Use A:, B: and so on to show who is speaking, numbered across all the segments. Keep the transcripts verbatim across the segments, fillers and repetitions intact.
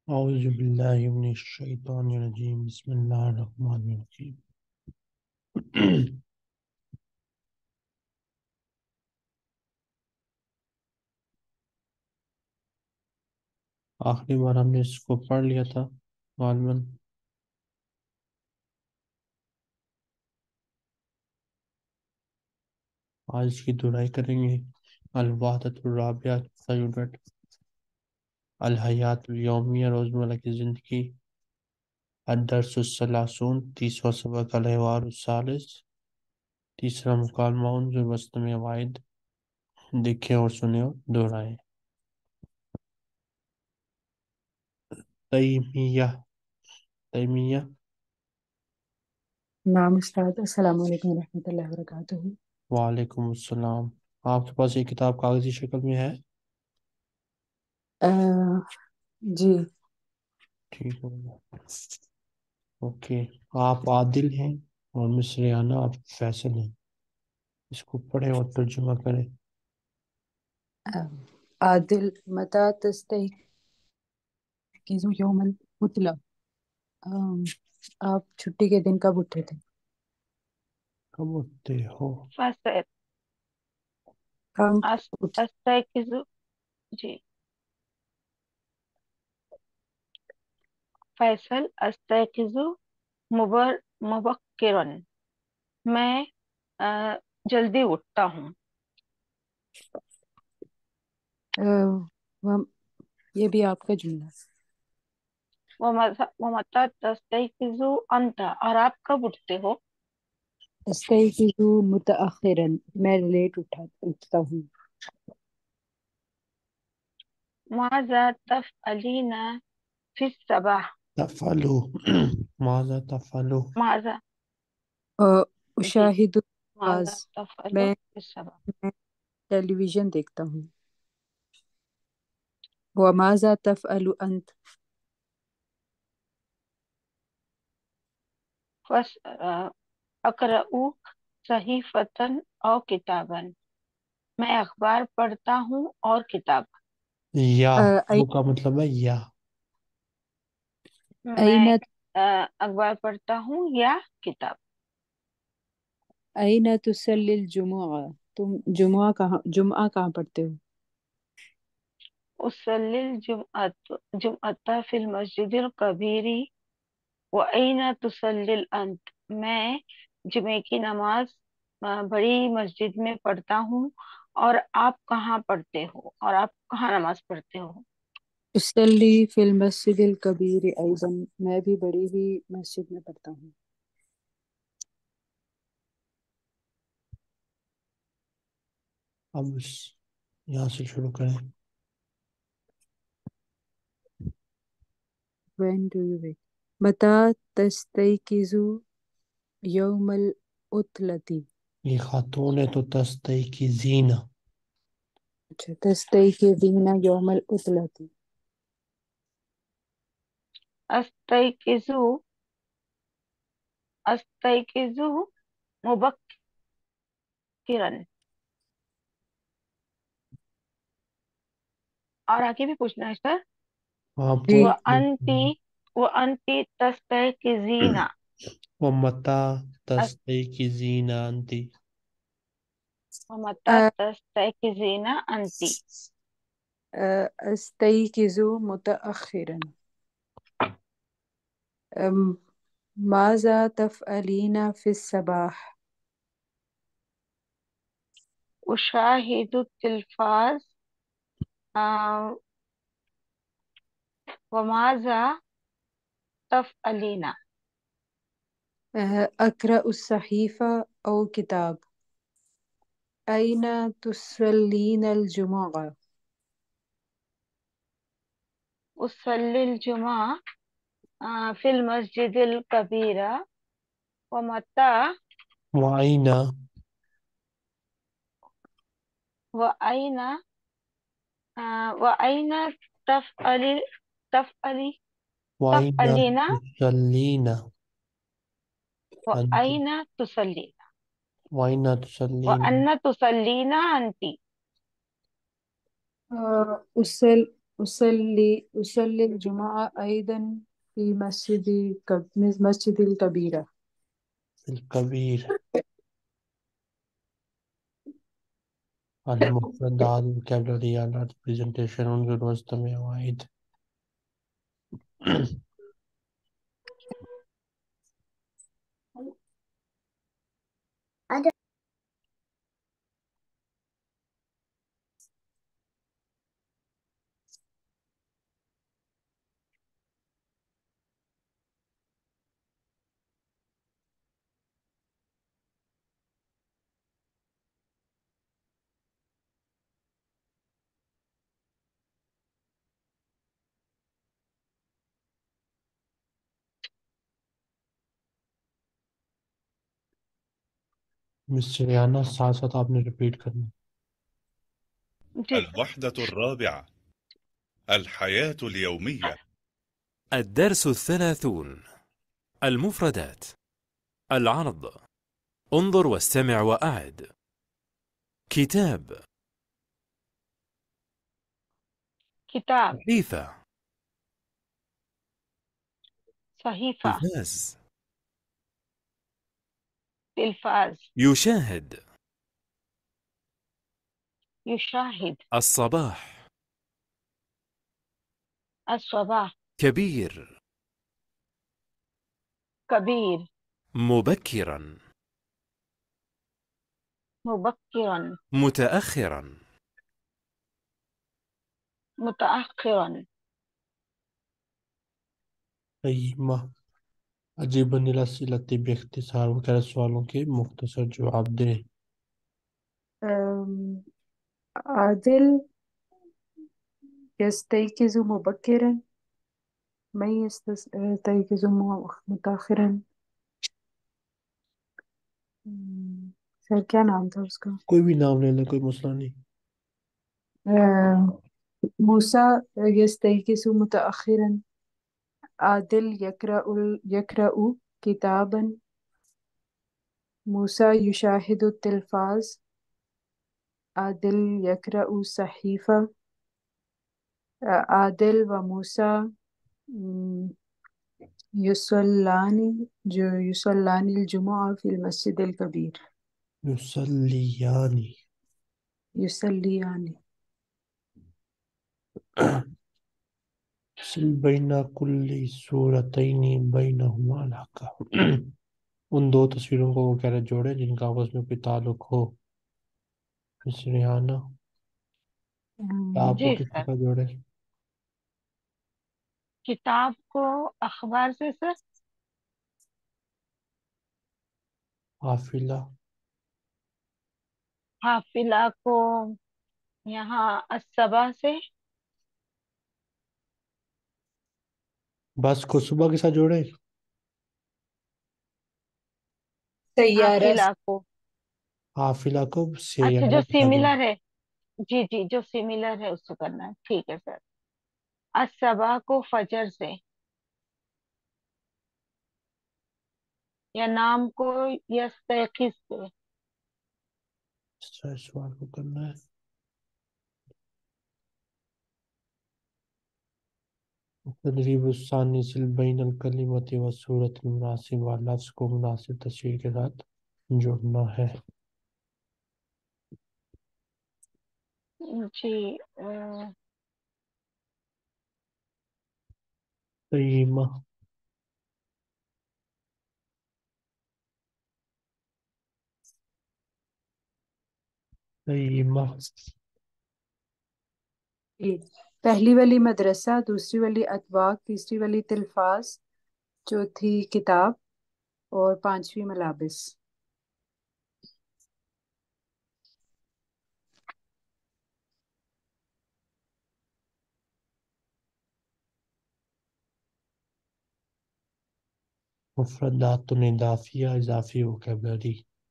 A: اعوذ باللہ من الشیطان الرجیم بسم اللہ الرحمن الرحیم آخری بار ہم نے اس کو پڑھ لیا تھا غالباً. آج اس کی دہرائی کریں گے. الوحدۃ الرابعہ چوتھا یونٹ. الحیات الیومیہ روزمرہ کی زندگی. الدرس الثلاثون تیسواں سبق. الحوار الثالث تیسرا مکالمہ. انظر واستمع وعد. دیکھیں اور سنیں اور دہرائیں. تیمیہ تیمیہ
B: نام استاد السلام علیکم ورحمۃ اللہ وبرکاتہ۔
A: وعلیکم السلام. آپ کے پاس یہ کتاب کاغذی شکل میں ہے؟
B: آہ، جی
A: ٹھیک ہو گیا. اوکے. آپ عادل ہیں اور مس ریحانہ آپ فیصل ہیں. اس کو پڑھیں اور ترجمہ کریں.
B: آہ، عادل متى تستيقظ يوم العطلة؟ آم، آپ چھٹی کے دن کب اٹھے تھے؟
A: کب اٹھتے ہو؟
C: فصل
B: کب
C: أس-
B: اٹھے؟
C: أستيقظ جی فیصل أستيقظ مبر مبکرا میں آ، جلدی اٹھتا ہوں.
B: آہ، وہ- یہ بھی آپ کا جملہ ہے۔
C: ومتى ومتى تستيقظ أنت اور آپ کب اٹھتے ہو؟
B: استيقظ متأخرا میں لیٹ اٹھا اٹھتا ہوں۔
C: ماذا تفعلين في الصباح؟
A: تفعلو ماذا تفعلو
C: ماذا
B: آہ،
C: جی
B: اشاہد التلفاز
C: ماذا تفعل
B: میں
C: في الصباح؟
B: میں ٹیلی ویژن دیکھتا ہوں۔ وماذا تفعل انت؟
C: فس آ، أقرأ صحيفة أو كتابا میں اخبار پڑھتا ہوں اور کتاب.
A: یا
B: آہ،
A: او کا مطلب ہے یا.
C: میں
B: أين
C: آ، اخبار پڑھتا ہوں یا کتاب.
B: أين تصلي الجمعة؟ تم جمعہ کہاں جمعہ کہاں پڑھتے ہو؟
C: اصلی الجمعة جمعة فی المسجد الکبیر وأین تصلی انت میں جمعے کی نماز آ، بڑی مسجد میں پڑھتا ہوں اور آپ کہاں پڑھتے ہو اور آپ کہاں نماز پڑھتے ہو؟
B: اصلی فی المسجد الکبیر ایضا میں بھی بڑی ہی مسجد میں پڑھتا ہوں۔
A: اب اس یہاں سے شروع کریں.
B: When do you wake؟ متى تستيقظ یوم العطلة؟
A: یہ خاتون ہے تو تستیقظین.
B: اچھا تستيقظين یوم العطلة۔
C: استيقظ استيقظ مبکرا اور آگے بھی پوچھنا ہے سر.
A: آپ
B: جی
C: وأنتی وأنتی تستيقظين
A: ومتا
C: أس-
A: تستیقظین انتی.
C: ومتى
B: آ-
C: تستيقظين أنت؟
B: آ- استيقظ متأخرا۔ أم، ماذا تفعلين في الصباح؟
C: أشاهد التلفاز. آه، وماذا تفعلين؟
B: آ، أقرأ الصحيفة أو كتاب۔ أين تصلين الجمعة؟
C: أصلي الجمعة آه، في المسجد الكبير. ومتى
A: وعینا
C: وأين آه، وأين تفعلي تفعلي
A: وعینا
C: تفعلين
A: تسلینا انتی.
C: وأين تصلين
A: وعینا تسلینا
C: وأن تصلين أنت؟
B: آ، أصل أصلي أصلي الجمعة أيضا في مسجد كب- مسجد الكبيرة.
A: الكبير. المفردات vocabulary على representation انظر واستمع وعيد. मिस्टर याना साथ साथ आपने रिपीट करना.
C: जी सर.
D: الوحدة الرابعة: الحياة اليومية.
E: الدرس الثلاثون: المفردات. العرض: انظر واستمع وأعد. كتاب،
C: كتاب.
E: صحيفة،
C: صحيفة.
E: تلفاز،
C: تلفاز.
E: يشاهد،
C: يشاهد.
E: الصباح،
C: الصباح.
E: كبير،
C: كبير.
E: مبكرا،
C: مبكرا.
E: متأخرا،
C: متأخرا.
A: قیمہ. عجیباً الاسئلة باختصار وغیرہ سوالوں کے مختصر جواب دیں.
B: أم، عادل يستيقظ مبكرا. من يستيقظ متأخرا. أم، سر کیا نام تھا اس کا؟
A: کوئی بھی نام لے لیں کوئی مسئلہ نہیں.
B: أم، موسى يستيقظ متأخرا. عادل يقرأ يقرأ كتابا. موسى يشاهد التلفاز. عادل يقرأ صحيفة. عادل وموسى مم، يصلان جو يصلان الجمعة في المسجد الكبير.
A: یصلیانی.
B: يصليان.
A: سل بین کل صورتین بینہما الحق. ان دو تصویروں کو وہ کہہ رہے جوڑے جن کا آپس میں کوئی تعلق ہو. مس ریحانہ
B: أم،
A: آپ کو
C: جی
A: کس کے
C: سر.
A: ساتھ جوڑے؟
C: کتاب کو اخبار سے سر.
A: حافلہ.
C: حافلہ کو یہاں الصبا سے.
A: بس کو صبح کے ساتھ جوڑے.
B: سيارة.
C: حافلہ کو.
A: حافلہ کو
C: اچھا جو
A: سیارہ کے ساتھ جوڑے.
C: سیملر ہے. جی جی جو سیملر ہے اس کو کرنا ہے. ٹھیک ہے سر. الصبا کو فجر سے یا نام کو یستیقظ سے.
A: اس طرح اس سوال کو کرنا ہے. تدریب الثانی سل بین الکلمت و صورت المناسب و لفظ کو مناسب تصویر کے ساتھ جوڑنا ہے.
C: جی اہ،
A: قیمہ. قیمہ.
B: پہلی والی مدرسہ، دوسری والی اطباق، تیسری والی تلفاظ، چوتھی کتاب اور پانچویں ملابس.
A: مفردات اضافیہ اضافی وکیبلری.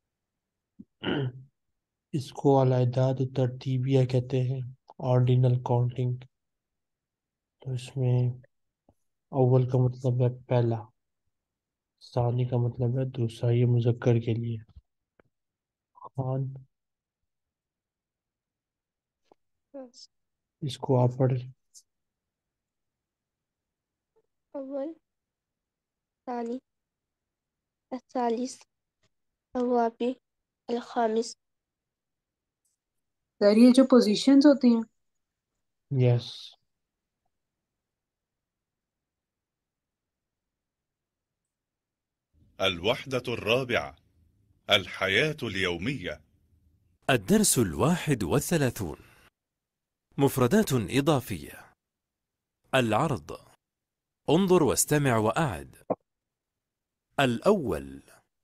A: اس کو الاعداد ترتیبیہ کہتے ہیں. Ordinal counting. تو اس میں اول کا مطلب ہے پہلا، ثانی کا مطلب ہے دوسرا، یہ مذکر کے لیے. خان. اس کو آپ پڑھیں.
F: الأول الثاني الثالث الرابع الخامس.
B: سر یہ جو پوزیشنز ہوتی ہیں
A: یس.
D: الوحدة الرابعة الحياة اليومية.
E: الدرس الواحد والثلاثون. مفردات إضافية. العرض. انظر واستمع وأعد. الأول.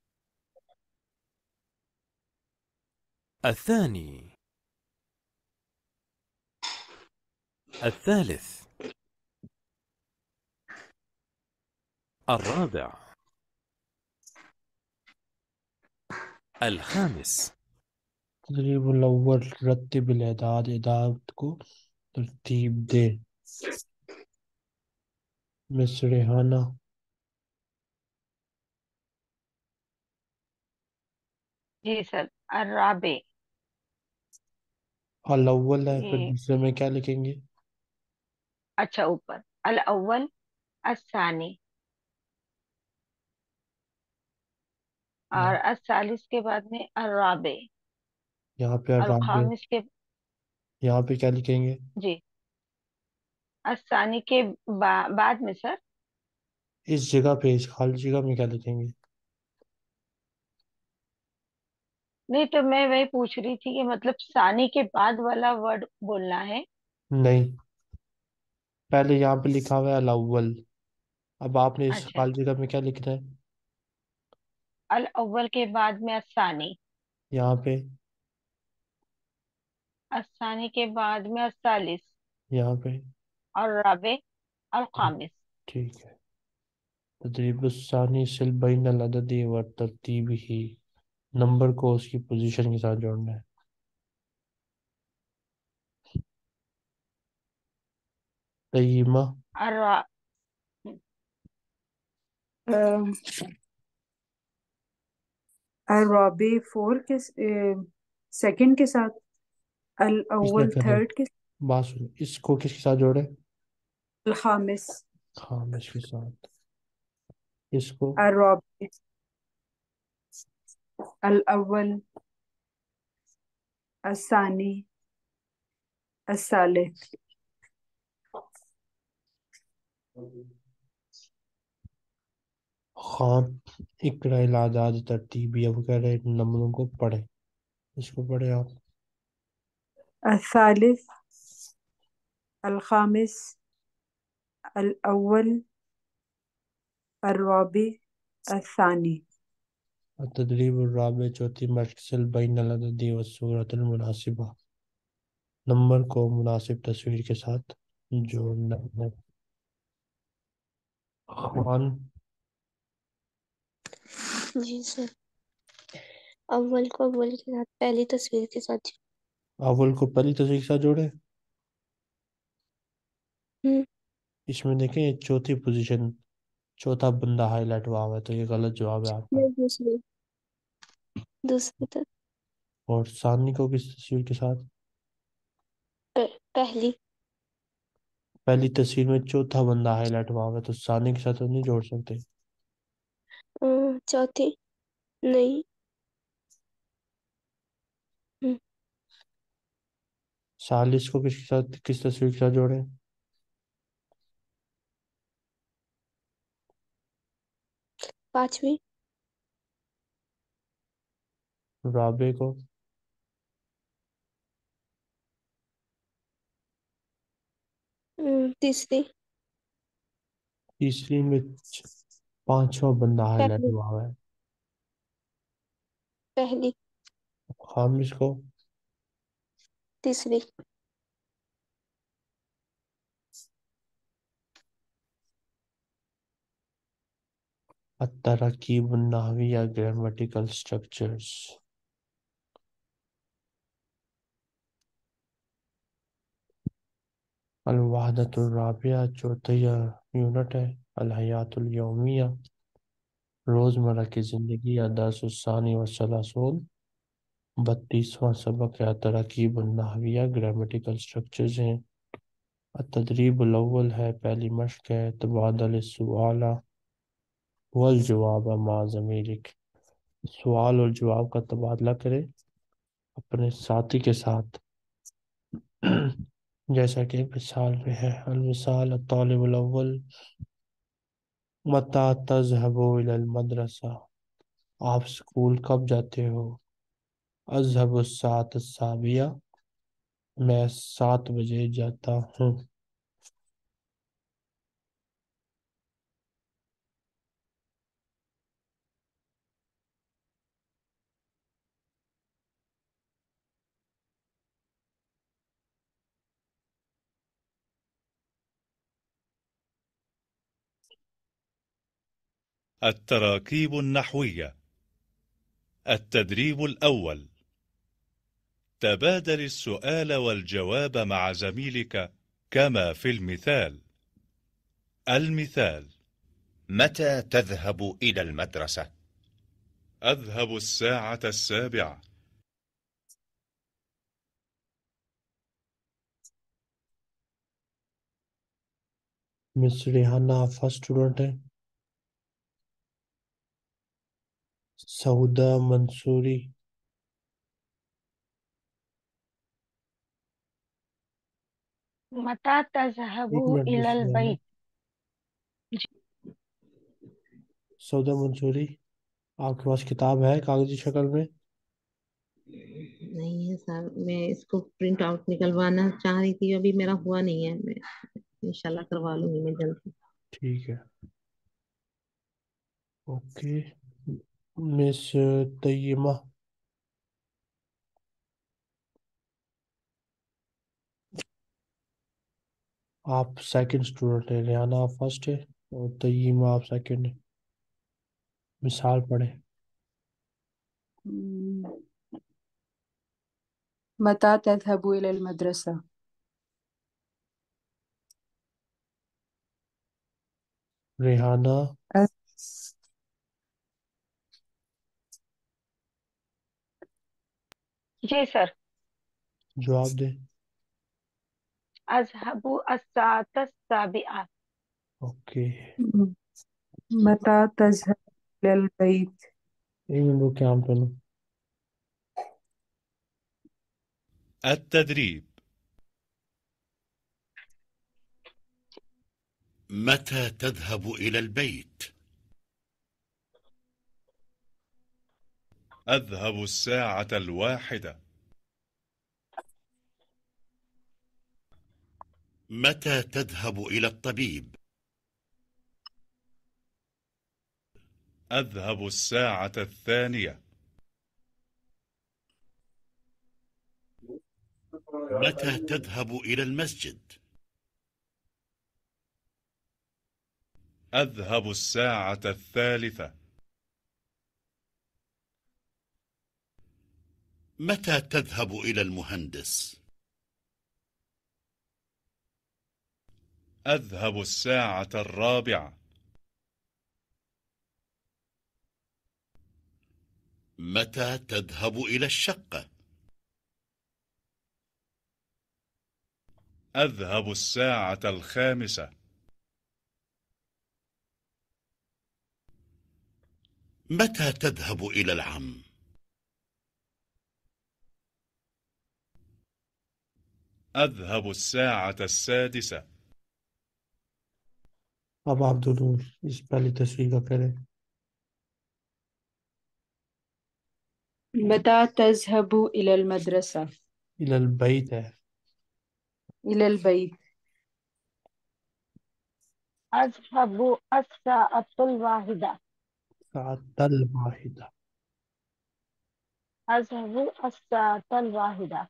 E: الثاني. الثالث. الرابع. الخامس.
A: تدریب الاول رتب الاعداد اعداد کو ترتیب دے. مس ریحانہ.
C: جی سر. الرابع.
A: الاول ہے پھر
C: یہ
A: دوسرے میں کیا لکھیں گے؟
C: اچھا اوپر الاول الثانی اور الثالث کے بعد میں الرابع.
A: یہاں پہ الرابع
C: الخامس کے
A: یہاں پہ کیا لکھیں گے؟
C: جی الثانی کے با, بعد میں سر
A: اس جگہ پہ اس خالی جگہ میں کیا لکھیں گے؟
C: نہیں تو میں وہی پوچھ رہی تھی کہ مطلب ثانی کے بعد والا ورڈ بولنا ہے.
A: نہیں، پہلے یہاں پہ لکھا ہوا ہے الاول، اب آپ نے اس
C: اچھا
A: خالی جگہ میں کیا لکھنا ہے؟
C: الاول کے بعد میں الثانی،
A: یہاں پہ
C: الثانی کے بعد میں الثالث
A: یہاں پہ
C: اور رابع الخامس.
A: ٹھیک ہے. تدریب الثانی سل بین العدد و ترتیب ہی، نمبر کو اس کی پوزیشن کے ساتھ جوڑنا ہے. قیمہ.
C: الرا
B: الرابع فور کے سیکنڈ کے ساتھ،
A: اس
B: الاول
A: نے پہلے
B: تھرڈ کے
A: بات سن، اس کو کس کے ساتھ جوڑے؟
B: الخامس.
A: خامس کے ساتھ. اس کو
B: الرابع الاول الثانی الثالث.
A: خان اقرا الاعداد ترتیبی، اب کہہ رہے ہیں نمبروں کو پڑھیں. اس کو پڑھیں آپ.
B: الثالث الخامس الاول الرابع الثانی.
A: التدریب الرابع چوتھی مشق سل بین العدد والصورت المناسبہ، نمبر کو مناسب تصویر کے ساتھ جوڑنا ہے. خوان.
F: جی سر. اول کو اول کے ساتھ پہلی تصویر کے ساتھ.
A: اول کو پہلی تصویر کے ساتھ جوڑے.
F: ہوں
A: اس میں دیکھیں یہ چوتھی پوزیشن، چوتھا بندہ ہائی لائٹ ہوا ہوا ہے تو یہ غلط جواب ہے آپ کا.
F: نہیں، دوسری دوسری تو
A: اور ثانی کو کس تصویر کے ساتھ؟
F: پہلی.
A: پہلی تصویر میں چوتھا بندہ ہائی لائٹ ہوا ہوا ہے تو ثانی کے ساتھ تو نہیں جوڑ سکتے.
F: ہاں، چوتھی نہیں. ہوں،
A: ثالث کو کس کے ساتھ کس تصویر کے ساتھ جوڑیں؟
F: پانچویں.
A: رابع کو
F: ہم، تیسری.
A: تیسری میں پانچواں بندہ ہائی لائٹ
F: پہلی
A: ہوا ہوا ہے.
F: پہلی.
A: خامس کو
F: تیسری.
A: التراکیب النحویہ گرامیٹیکل سٹرکچرز. الوحدۃ الرابعہ چوتھا یونٹ ہے. الحیات الیومیہ روزمرہ کی زندگی. الدرس الثانی والثلاثون بتیسواں سبق ہے. التراکیب النحویہ گرامیٹیکل سٹرکچرز ہیں. التدریب الاول ہے پہلی مشق ہے تبادل السؤال والجواب مع ضمیرک، سوال اور جواب کا تبادلہ کرے اپنے ساتھی کے ساتھ جیسا کہ مثال میں ہے۔ المثال الطالب الاول متى تذهب الى المدرسة، آپ اسکول کب جاتے ہو؟ اذهب الساعة السابعة، میں سات بجے جاتا ہوں۔
D: التراكيب النحوية. التدريب الأول: تبادل السؤال والجواب مع زميلك كما في المثال. المثال:
G: متى تذهب إلى المدرسة؟
D: أذهب الساعة السابعة.
A: مس ریحانہ فرسٹ اسٹوڈنٹ ہے۔ سعودہ منصوری
C: متى تذهب
A: ایک منٹ
C: إلى
A: مس ریحانہ،
C: البيت؟
A: سعودہ منصوری آپ کے پاس کتاب ہے کاغذی شکل میں؟
H: نہیں ہے سر، میں اس کو پرنٹ آؤٹ نکلوانا چاہ رہی تھی، ابھی میرا ہوا نہیں ہے، میں انشاءاللہ کروا لوں گی میں جلدی۔
A: ٹھیک ہے، اوکے۔ مس طیمہ آپ سیکنڈ اسٹوڈنٹ ہیں، ریحانہ آپ فرسٹ ہے اور طیمہ آپ سیکنڈ ہے۔ مثال پڑھیں۔
B: متى تذهب إلى المدرسة؟
A: ریحانہ
C: جی سر۔
A: جواب دیں۔
C: أذهب الساعة السابعة۔
A: اوکے،
B: متى تذهب إلى البيت؟
A: ایک منٹ رکے عام پہ لوں۔
D: التدريب:
G: متى تذهب إلى البيت؟
D: أذهب الساعة الواحدة.
G: متى تذهب إلى الطبيب؟
D: أذهب الساعة الثانية.
G: متى تذهب إلى المسجد؟
D: أذهب الساعة الثالثة.
G: متى تذهب إلى المهندس؟
D: أذهب الساعة الرابعة.
G: متى تذهب إلى الشقة؟
D: أذهب الساعة الخامسة.
G: متى تذهب إلى العم؟
D: أذهب الساعة السادسة.
A: اب آپ دونوں اس پہلی تصویر کا کریں۔
B: متى تذهب إلى المدرسة؟
A: الى البیت ہے۔
B: إلى البيت.
C: أذهب الساعة الواحدة.
A: ساعة الواحدة۔
C: أذهب الساعة الواحدة.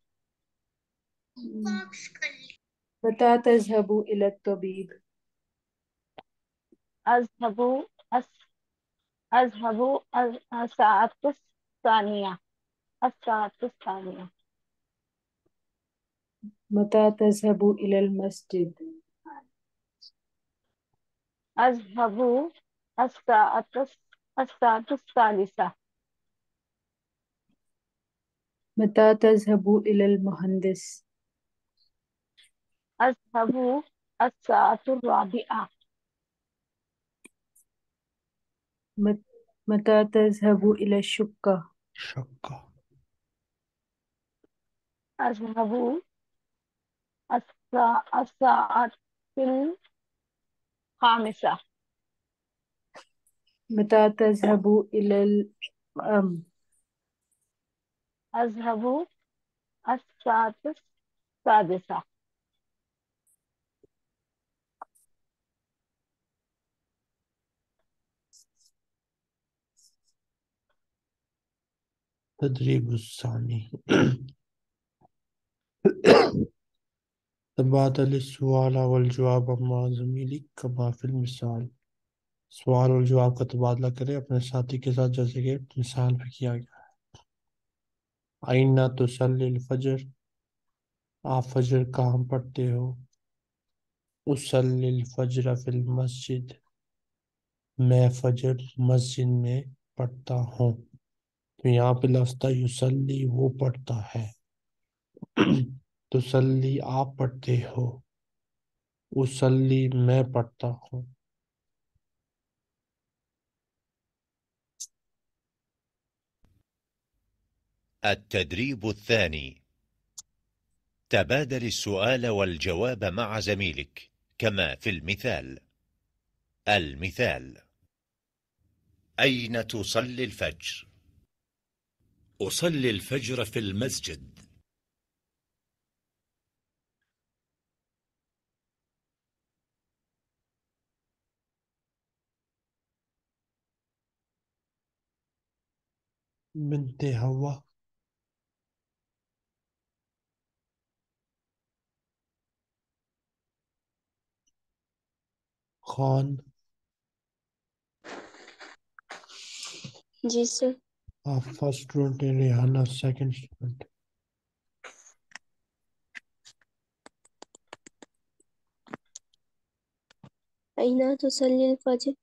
B: متى تذهب إلى الطبيب؟
C: أذهب أس- أذهب الساعة الثانية. الساعة الثانية.
B: متى تذهب إلى المسجد؟
C: أذهب الساعة الساعة الثالثة.
B: متى تذهب إلى المهندس؟
C: أذهب الساعة الرابعة.
B: مت- متى تذهب إلى الشقة؟
A: شقة.
C: أذهب الساعة الساعة الخامسة.
B: متى تذهب إلى ال... أم،
C: أذهب الساعة السادسة.
A: تدريب الثاني. تبادل السؤال والجواب مع زميلك كما في المثال. سوال اور جواب کا تبادلہ کرے اپنے ساتھی کے ساتھ جیسے کہ مثال میں کیا گیا ہے۔ آئین تصلی الفجر، آپ فجر کہاں پڑھتے ہو؟ اصلی الفجر فی المسجد، میں فجر مسجد میں پڑھتا ہوں۔ تو یہاں پہ لفظ تھا یصلی، وہ پڑھتا ہے۔ تصلی آپ پڑھتے ہو، اصلی میں پڑھتا ہوں۔
D: التدريب الثاني. تبادل السؤال والجواب مع زميلك كما في المثال. المثال: أين تصلي الفجر؟
I: أصلي الفجر في المسجد.
A: بنت ہوا، خان،
F: جی سر۔
A: آپ فرسٹ اسٹوڈنٹ ہیں، ریحانہ سیکنڈ اسٹوڈنٹ۔
F: أين تصلي الفجر؟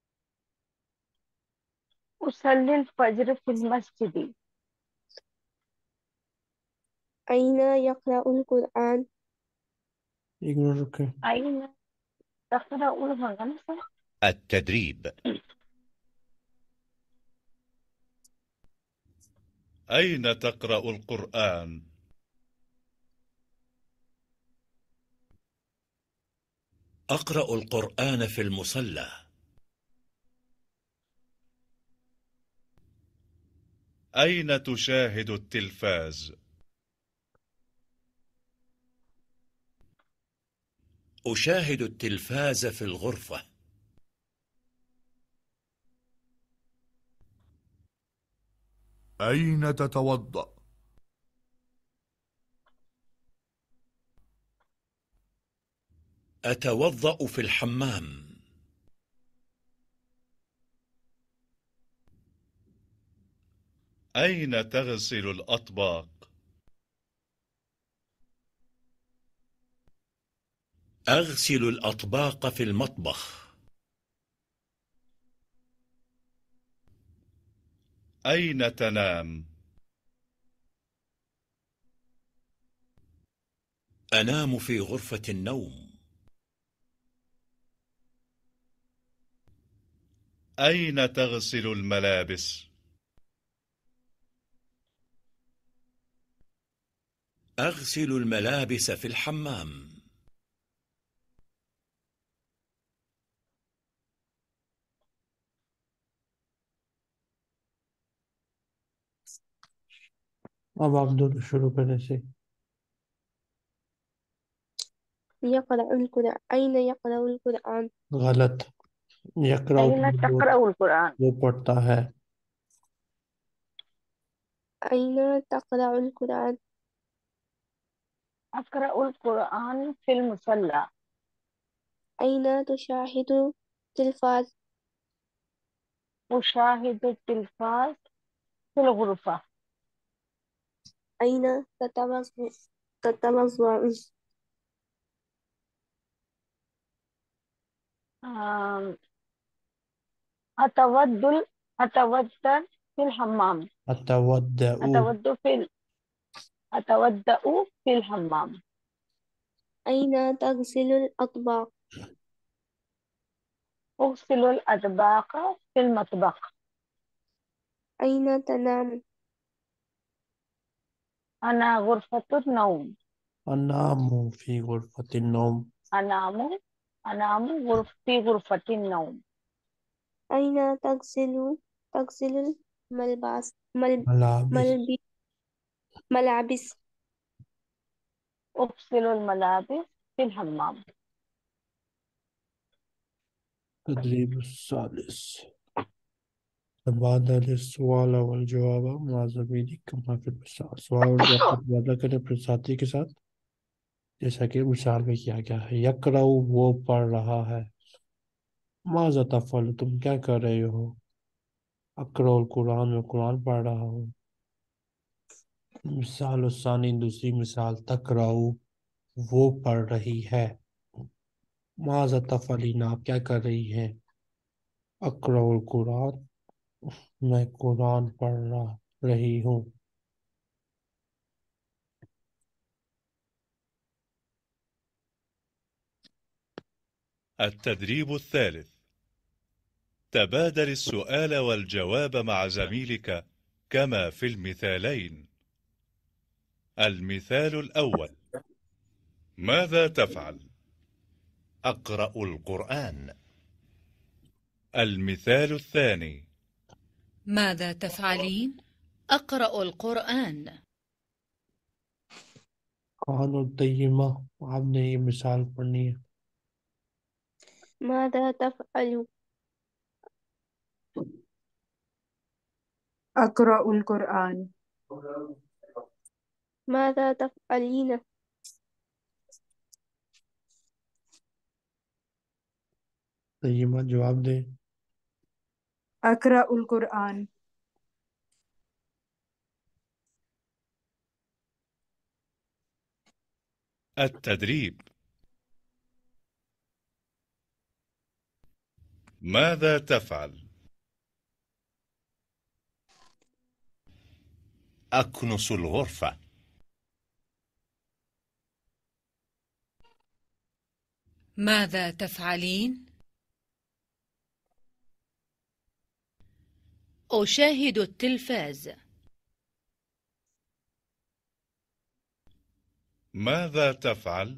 C: أصلي الفجر في المسجد.
F: أين يقرأ القرآن؟
A: ایک منٹ رکے۔
C: أين تقرأ الخمسة؟
D: التدريب: أين تقرأ القرآن؟
I: أقرأ القرآن في المصلى.
D: أين تشاهد التلفاز؟
I: أشاهد التلفاز في الغرفة.
J: أين تتوضأ؟
I: أتوضأ في الحمام.
D: أين تغسل الأطباق؟
I: أغسل الأطباق في المطبخ.
D: أين تنام؟
I: أنام في غرفة النوم.
D: أين تغسل الملابس؟
I: أغسل الملابس في الحمام.
A: اب آپ دونوں شروع کرنے سے
F: يقرأ القرآن. أين يقرأ القرآن؟
A: غلط۔ یقرأ
C: أين تقرأ القرآن؟
A: وہ پڑھتا ہے۔
F: أين تقرأ القرآن؟
C: أقرأ القرآن في المصلى.
F: أين تشاهد التلفاز؟
C: أشاهد التلفاز في الغرفة.
F: أين تتوضأ؟ تتوضأ؟
C: آم، أتودل أتودد في الحمام.
A: اتودع،
C: أتودد في ال... أتودأ في الحمام.
F: أين تغسل الأطباق؟
C: أغسل الأطباق في المطبخ.
F: أين تنام؟
C: أنا غرفة النوم.
A: أنام في غرفة النوم.
C: أنام أنام غرف في غرفة النوم.
F: أين تغسل تغسل الملبس مل...
A: ملابس.
F: ملبس ملابس؟
C: أغسل الملابس في الحمام.
A: تدريب الثالث. تبادل السؤال والجواب مع زميلك كما في المثال. سوال اور جواب کا تبادلہ کریں اپنے ساتھی کے ساتھ جیسا کہ مثال میں کیا گیا ہے. یقرأ وہ پڑھ رہا ہے. ماذا تفعل تم کیا کر رہے ہو. اقرأ القرآن میں قرآن پڑھ رہا ہوں. مثال الثانی دوسری مثال. تقرأ وہ پڑھ رہی ہے. ماذا تفعلین آپ کیا کر رہی ہیں. اقرأ القرآن میں قرآن پڑھ رہا رہی ہوں.
D: التدريب الثالث. تبادل السؤال والجواب مع زميلك كما في المثالين. المثال الأول: ماذا تفعل؟
I: أقرأ القرآن.
D: المثال الثاني:
J: ماذا تفعلين؟ أقرأ القرآن.
A: خان اور طیمہ آپ نے یہ مثال پڑھنی ہے.
F: ماذا تفعل؟
B: أقرأ القرآن.
F: ماذا تفعلين؟
A: طیمہ جواب دیں.
B: أقرأ القرآن.
D: التدريب. ماذا تفعل؟
I: أكنس الغرفة.
J: ماذا تفعلين؟ أشاهد التلفاز.
D: ماذا تفعل؟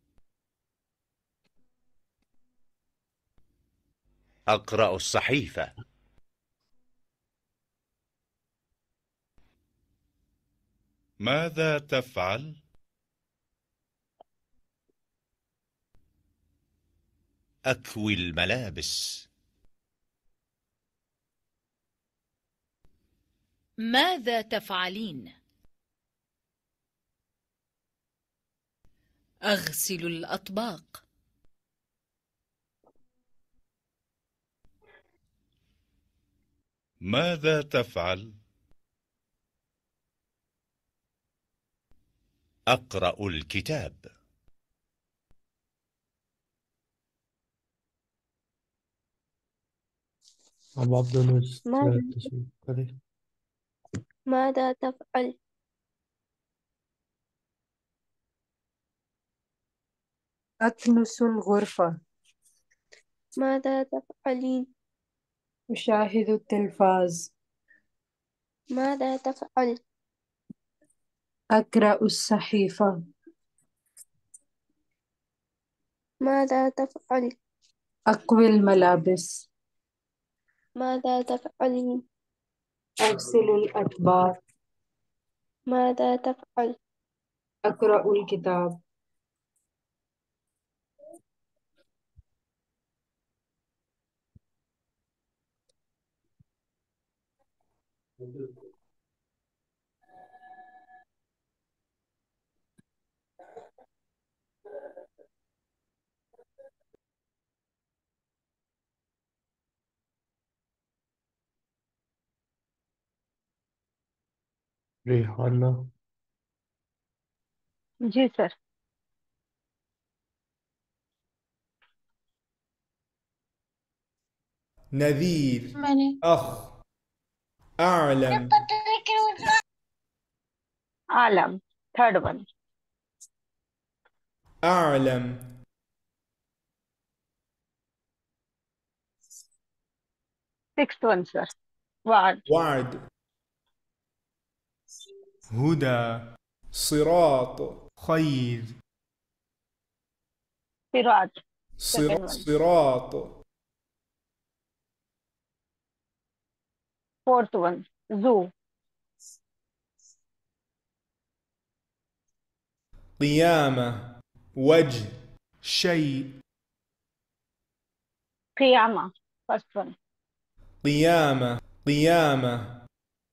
I: أقرأ الصحيفة.
D: ماذا تفعل؟
I: أكوي الملابس.
J: ماذا تفعلين؟ أغسل الأطباق.
D: ماذا تفعل؟
I: أقرأ الكتاب.
A: اب آپ دونوں اس طرح
F: ماذا
A: تصویر کریں.
F: ماذا تفعل؟
B: أكنس الغرفة.
F: ماذا تفعلين؟
B: أشاهد التلفاز.
F: ماذا تفعل؟
B: أقرأ الصحيفة.
F: ماذا تفعل؟
B: أكوي الملابس.
F: ماذا تفعلين؟
B: أغسل الأطباق.
F: ماذا تفعل؟
B: أقرأ الكتاب.
A: ریحانہ.
C: جی سر.
K: نذير.
F: میں نے
K: أخ. أعلم.
C: عالم. Third one.
K: أعلم
C: Sixth one, sir. وعد.
K: وعد هدى صراط خير
C: صراط.
K: صر-
C: Second one.
K: صراط
C: Fourth one. Zoo.
K: قيامة وجه شيء
C: قيامة. First one.
K: قيامة قيامة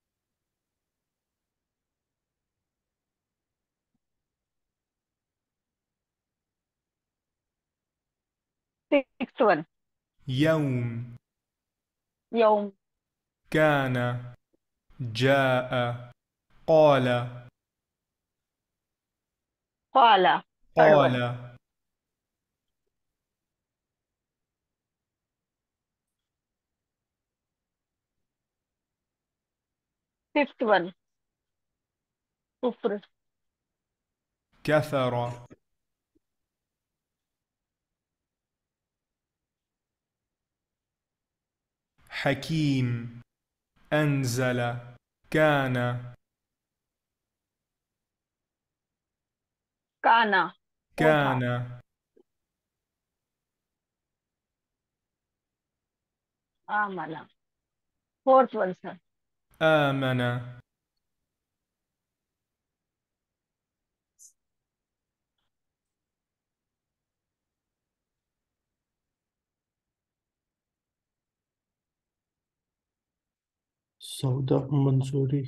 C: Sixth one.
K: يوم
C: يوم.
K: كان جاء قال
C: قال. Third one.
K: قال
C: Fifth one. كفر.
K: كثر حكيم أنزل كان
C: كان. Fourth one.
K: كان
C: آمل. Fourth one, sir.
K: آمن
A: سودا منصوری.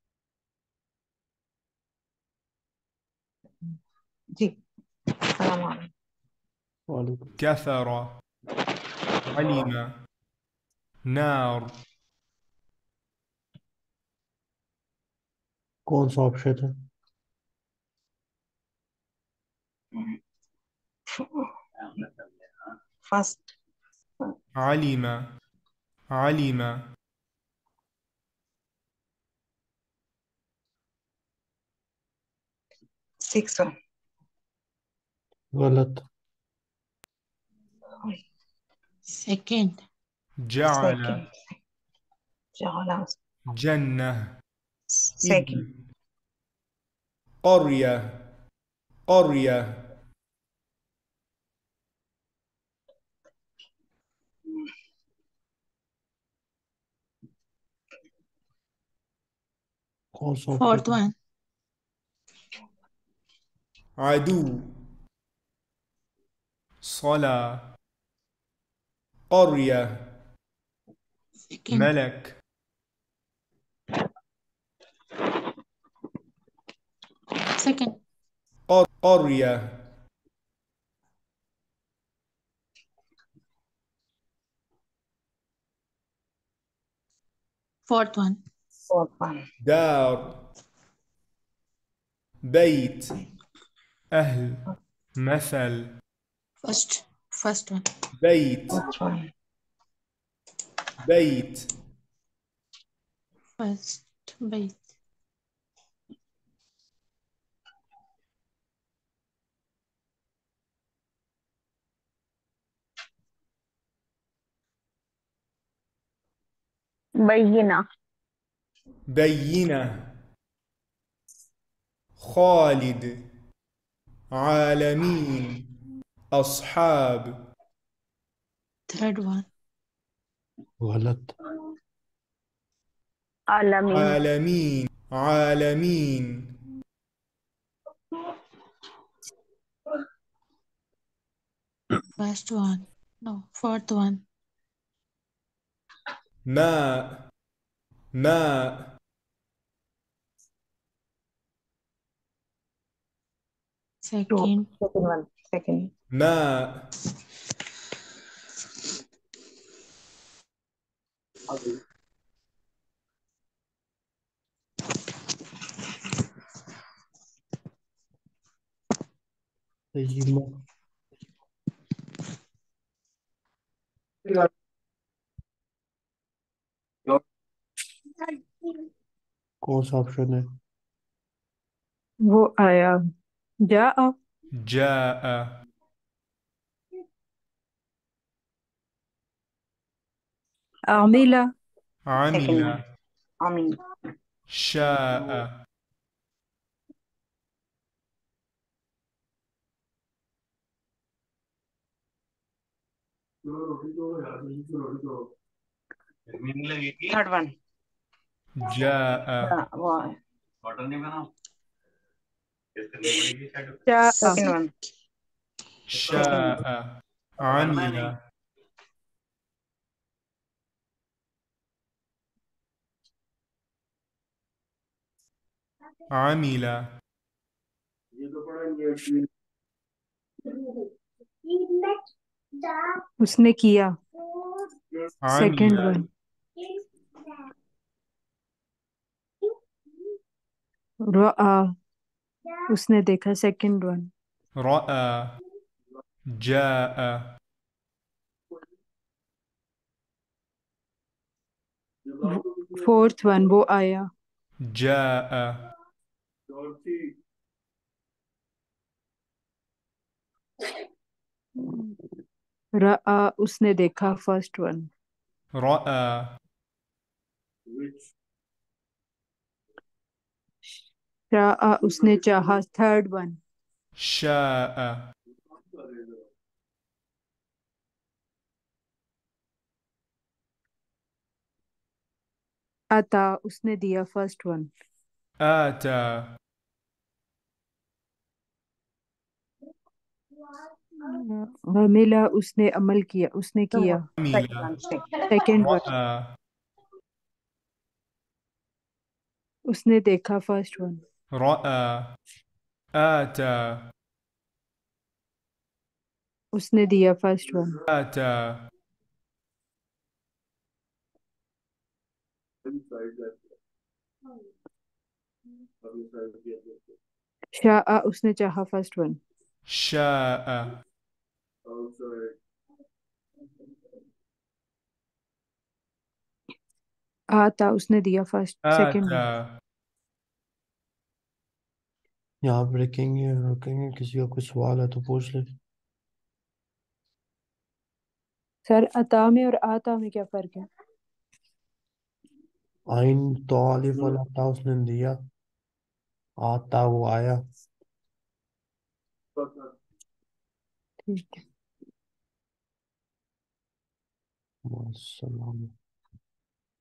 H: جی السلام علیکم.
A: وعلیکم.
K: كثر علم نار
A: کون سا آپشن ہے؟
H: فرسٹ
K: علم علم
H: سکس
A: غلط.
F: سیکنڈ
K: جعل
H: سیکنڈ
K: جنة
H: سیکنڈ
K: ابن قرية قرية
A: کون سا
F: فورتھ
A: آپشن؟
F: ون
K: عدو صلى قرية
F: سیکنڈ
K: ملك
F: سیکنڈ
K: قر- قرية
F: فورتھ ون
H: فورتھ ون
K: دار بيت أهل مثل
F: فرسٹ فرسٹ ون
K: بيت
H: فرسٹ ون
K: بيت
F: فرسٹ بیت
C: بينة.
K: بينة خالد عالمين أصحاب
F: تھرڈ ون
A: غلط.
C: عالمين.
K: عالمين عالمين
F: first one no fourth one
K: ماء ماء
F: سیکنڈ
H: سیکنڈ ون سیکنڈ
K: ماء
A: طیبہ. کون سا آپشن ہے؟
B: وہ آیا جا
K: جاء
B: عمل
K: عمل
C: عميل.
K: شاء
C: Third one.
K: جاء
C: Yeah, wow.
B: شاء
C: Second one.
K: شاء عمل عمل
B: उसने किया सेकंड
K: عمل
B: वन रआ उसने देखा सेकंड वन
K: رأى جاء
B: फोर्थ वन वो आया
K: جاء
B: रआ उसने देखा फर्स्ट वन
K: رأى
B: रआ उसने चाहा थर्ड वन
K: شاء
B: अता उसने दिया फर्स्ट वन
K: آتى
B: मिला उसने अमल किया उसने
C: No
B: किया
C: more.
K: عمل
C: Second one. Second.
B: Second one
K: رأى
B: उसने देखा फर्स्ट वन
K: رأى آتى
B: उसने दिया फर्स्ट वन
K: آتى
B: शाह उसने चाहा फर्स्ट वन
K: شاء
B: आता उसने दिया फर्स्ट सेकंड वन
K: آتى
A: यहाँ पे रुकेंगे रुकेंगे किसी का कुछ सवाल है तो पूछ ले।
B: सर अता में और आता में क्या फर्क है
A: आइन तो अलिफ वाला था उसने दिया, आता वो आया।
B: ठीक है
A: अस्सलाम।